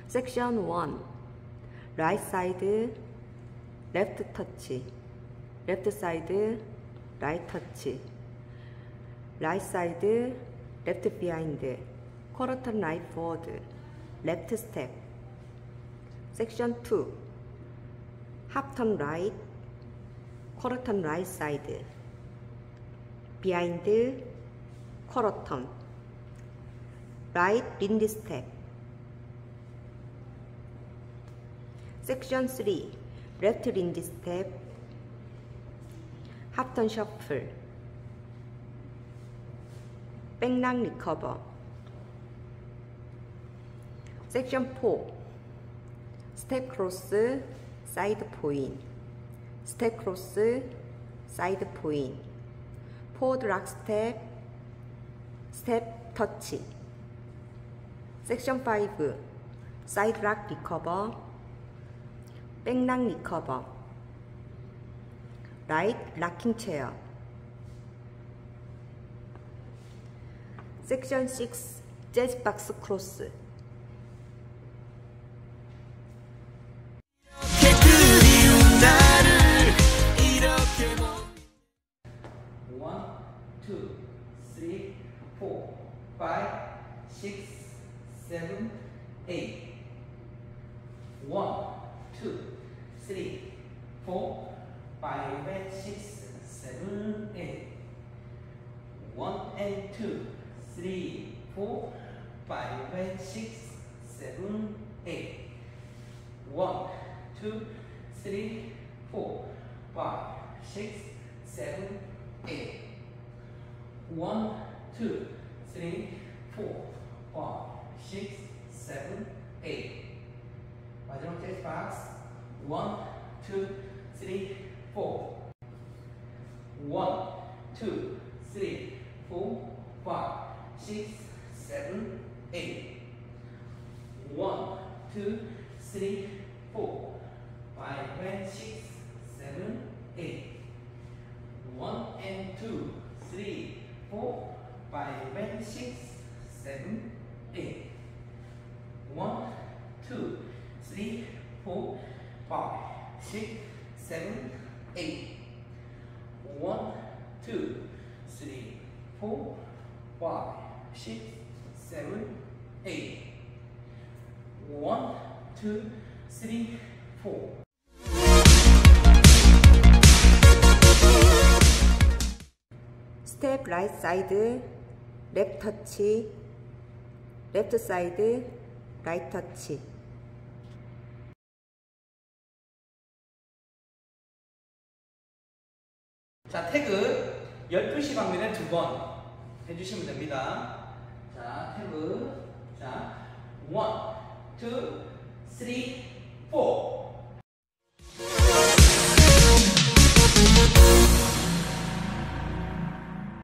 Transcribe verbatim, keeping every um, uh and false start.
섹션 원. right side, left touch. left side, right touch. right side, left behind. quarter turn right forward. left step. 섹션 투. half turn right. quarter turn right side. behind, quarter turn. right 린디 step. 섹션 쓰리. left 린디 step. half turn shuffle. 백락 리커버. 섹션 포. 스텝 크로스, 사이드 포인. 스텝 크로스, 사이드 포인. 포워드 락 스텝, 스텝 터치. 섹션 파이브. 사이드 락 리커버, 백락 리커버. 라이트 락킹 체어. 섹션 식스. 재즈 박스 크로스. one, two, three, four, five, six, seven, eight. one, two, three, four, five, and six, seven, eight. one and two, three, four, five, and six, seven, eight. one, two, three, four, five, six, seven, eight. one, two, three, four, five, six, seven, eight. 마지막 재즈 박스. one, two, three, four. one, two, three, four, five, six, seven, eight. one, two, three, four, five, and six, seven, eight. one and two, three, four, five, and six, seven, eight. one, two, three, four, five, six, seven, eight. one, two, three, four, five, six, seven, eight. one, two, three, four. 스텝 라이트 사이드, 랩 터치, 레프트 사이드, 라이트 터치. 자, 태그 열두 시 방면에 두 번 해주시면 됩니다. 자, 태그. 자, one, two, three, four.